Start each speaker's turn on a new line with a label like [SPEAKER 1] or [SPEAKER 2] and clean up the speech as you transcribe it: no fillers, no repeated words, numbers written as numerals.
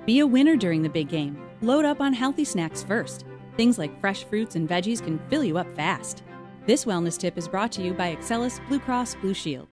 [SPEAKER 1] Be a winner during the big game. Load up on healthy snacks first. Things like fresh fruits and veggies can fill you up fast. This wellness tip is brought to you by Excellus Blue Cross Blue Shield.